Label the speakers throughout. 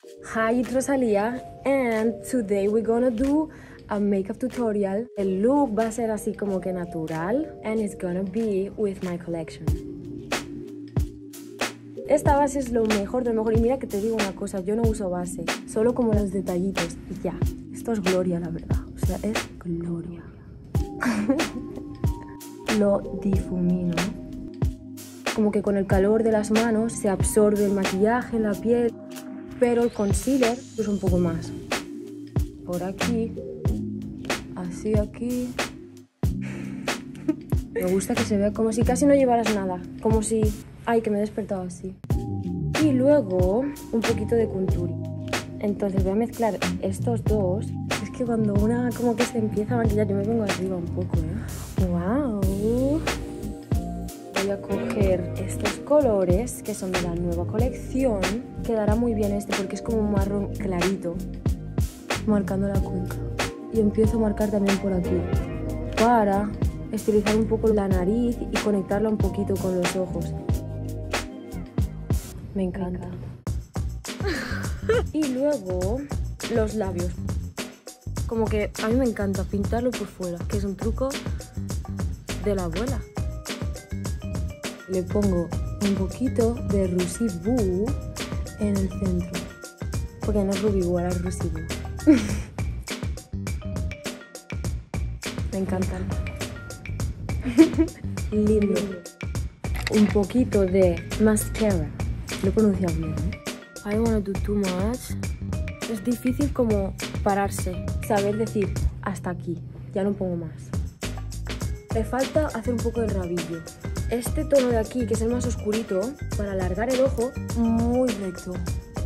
Speaker 1: Hi, it's Rosalia, and today we're gonna do a makeup tutorial. El look va a ser así como que natural, and it's gonna be with my collection. Esta base es lo mejor de lo mejor, y mira que te digo una cosa, yo no uso base, solo como los detallitos y ya. Esto es gloria, la verdad, o sea, es gloria. Lo difumino. Como que con el calor de las manos se absorbe el maquillaje en la piel, pero el concealer es un poco más. Por aquí, así aquí. Me gusta que se vea como si casi no llevaras nada, como si... Ay, que me he despertado así. Y luego un poquito de contouring. Entonces voy a mezclar estos dos. Es que cuando una como que se empieza a maquillar, yo me pongo arriba un poco, ¿eh? ¡Wow! Voy a coger estos colores que son de la nueva colección. Quedará muy bien este porque es como un marrón clarito, marcando la cuenca. Y empiezo a marcar también por aquí para estilizar un poco la nariz y conectarla un poquito con los ojos. Me encanta. Y luego los labios. Como que a mí me encanta pintarlo por fuera, que es un truco de la abuela. Le pongo un poquito de Rosy Boo en el centro. Porque no es Ruby Boo, ahora es Rosy Boo. Me encantan. Lindo. Un poquito de mascara. Lo he pronunciado bien, ¿eh? I don't want to do too much. Es difícil como pararse, saber decir hasta aquí, ya no pongo más. Me falta hacer un poco de rabillo. Este tono de aquí, que es el más oscurito, para alargar el ojo, muy recto.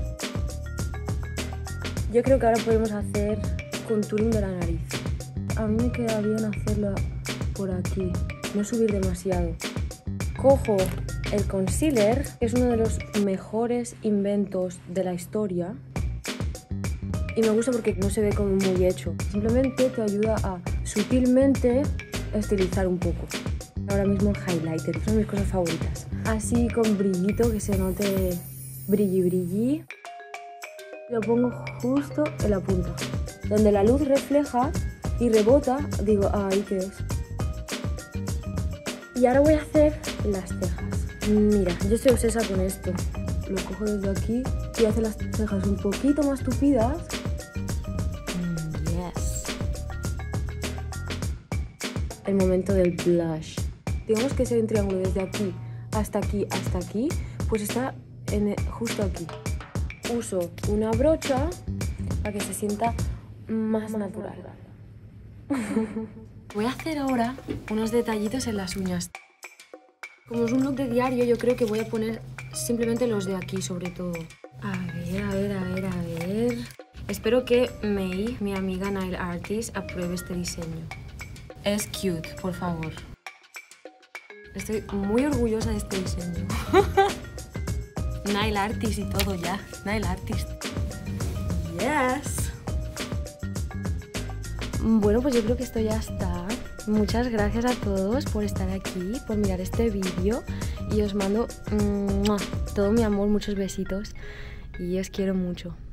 Speaker 1: Yo creo que ahora podemos hacer contouring de la nariz. A mí me queda bien hacerlo por aquí, no subir demasiado. Cojo el concealer, que es uno de los mejores inventos de la historia. Y me gusta porque no se ve como muy hecho. Simplemente te ayuda a sutilmente estilizar un poco. Ahora mismo el highlighter, son mis cosas favoritas. Así con brillito, que se note brilli brilli. Lo pongo justo en la punta, donde la luz refleja y rebota. Digo, ahí que es. Y ahora voy a hacer las cejas. Mira, yo soy obsesa con esto. Lo cojo desde aquí y hace las cejas un poquito más tupidas. Yes. El momento del blush. Digamos que sea un triángulo desde aquí, hasta aquí, pues está justo aquí. Uso una brocha para que se sienta más natural. Voy a hacer ahora unos detallitos en las uñas. Como es un look de diario, yo creo que voy a poner simplemente los de aquí, sobre todo. A ver. Espero que May, mi amiga nail artist, apruebe este diseño. Es cute, por favor. Estoy muy orgullosa de este diseño. Nail artist y todo ya. Nail artist. Yes. Bueno, pues yo creo que esto ya está. Muchas gracias a todos por estar aquí, por mirar este vídeo. Y os mando todo mi amor, muchos besitos. Y os quiero mucho.